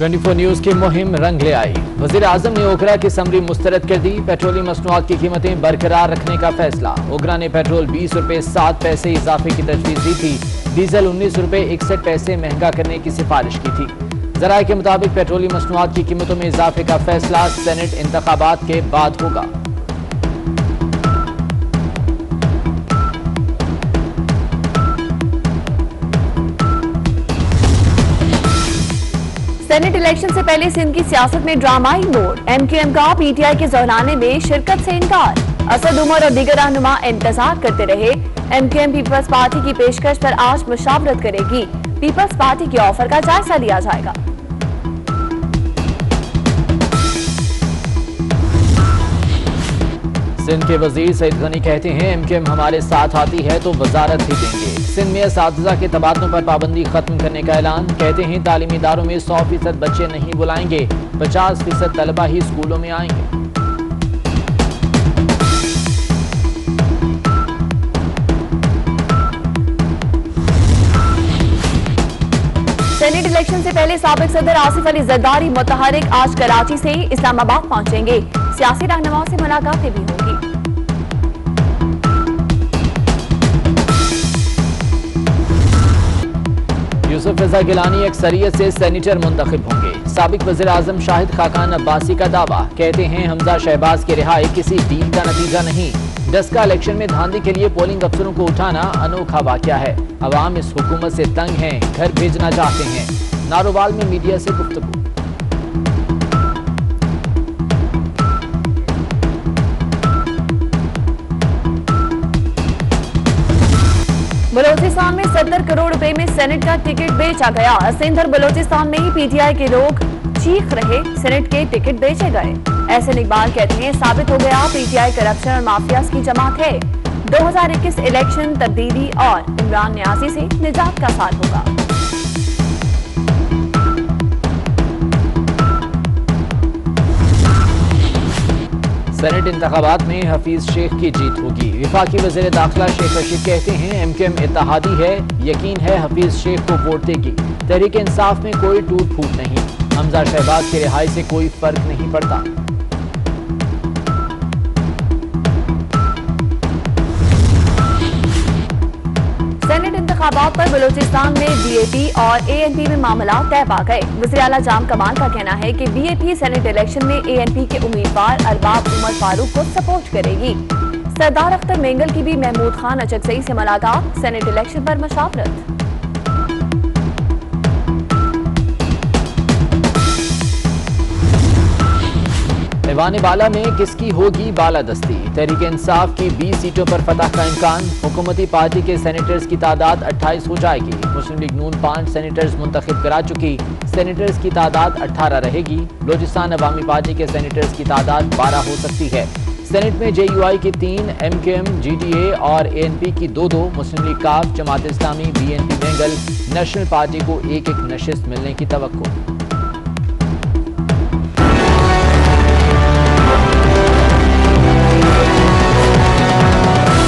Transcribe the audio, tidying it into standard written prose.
24 news की मुहिम रंग ले आई। वजीर आजम ने ओगरा की समरी मुस्तरद कर दी। पेट्रोलियम मसनूआत की कीमतें बरकरार रखने का फैसला। ओगरा ने पेट्रोल 20 रुपए 7 पैसे इजाफे की तजवीज दी थी। डीजल 19 रुपए 61 पैसे महंगा करने की सिफारिश की थी। जराये के मुताबिक पेट्रोलियम मसनूआत की कीमतों में इजाफे का फैसला सेनेट इंतखाबात के बाद होगा। सेनेट इलेक्शन से पहले सिंध की सियासत में ड्रामाई मोड़। एमक्यूएम का पीटीआई के जौराने में शिरकत से इनकार। असद उमर और दीगर रहनुमा इंतजार करते रहे। एमक्यूएम पीपल्स पार्टी की पेशकश पर आज मुशावरत करेगी। पीपल्स पार्टी के ऑफर का जायजा लिया जाएगा। सिंध के वजीर सईद गनी कहते हैं एमक्यूएम हमारे साथ आती है तो वजारत भी देंगे। सिंध में असातिज़ा के तबादलों पर पाबंदी खत्म करने का ऐलान। कहते हैं तालीमी इदारों में 100% बच्चे नहीं बुलाएंगे, 50% तलबा ही स्कूलों में आएंगे। सेनेट इलेक्शन से पहले साबिक सदर आसिफ अली जरदारी मुतहरिक आज कराची से इस्लामाबाद पहुंचेंगे। सियासी रहनुमाओं से मुलाकातें भी होंगी। यूसुफ रजा गिलानी अक्सरियत से सेनेटर मुंतखब होंगे। साबिक वज़ीर आज़म शाहिद खाकान अब्बासी का दावा। कहते हैं हमजा शहबाज की रिहाई किसी डील का नतीजा नहीं। डस्का इलेक्शन में धांधली के लिए पोलिंग अफसरों को उठाना अनोखा वाकया है। अवाम इस हुकूमत से तंग हैं, घर भेजना चाहते हैं। नारोवाल में मीडिया से गुफ्तगू। बलोचिस्तान में 70 करोड़ रुपए में सेनेट का टिकट बेचा गया। सिंध और बलोचिस्तान में ही पीटीआई के लोग चीख रहे, सेनेट के टिकट बेचे गए। एहसन इकबाल कहते हैं साबित हो गया पीटीआई करप्शन और माफियाज की जमात है। 2021 इलेक्शन तब्दीली और इमरान न्यासी से निजात का साथ होगा। सेनेट इंतखाबात में हफीज शेख की जीत होगी। विफाकी वज़ीर दाखिला शेख रशीद कहते हैं एमक्यूएम इत्तेहादी है, यकीन है हफीज शेख को वोट देगी। तहरीक इंसाफ में कोई टूट फूट नहीं। हमजा शहबाज की रिहाई से कोई फर्क नहीं पड़ता। सेनेट इंतखाबात पर बलूचिस्तान में बीएपी और एएनपी में मामला तय पा गए। वज़ीर आला जाम कमाल का कहना है कि बीएपी सेनेट इलेक्शन में एएनपी के उम्मीदवार अरबाब उमर फारूक को सपोर्ट करेगी। सरदार अख्तर मेंगल की भी महमूद खान अचकजई से मुलाकात। सेनेट इलेक्शन पर मशावरत। ऐवान बाला में किसकी होगी बालादस्ती। तहरीक इंसाफ की 20 सीटों पर फतह का इम्कान। हुकूमती पार्टी के सेनेटर्स की तादाद 28 हो जाएगी। मुस्लिम लीग नून 5 सेनेटर्स मुंतखब करा चुकी। सेनेटर्स की तादाद 18 रहेगी। बलोचिस्तान अवामी पार्टी के सेनेटर्स की तादाद 12 हो सकती है। सेनेट में JUI की 3, MKM, GTA और ANP की 2-2, मुस्लिम लीग काफ, जमात इस्लामी, BNP बेंगल, नेशनल पार्टी को 1-1 नशिस्त मिलने की तवक्को।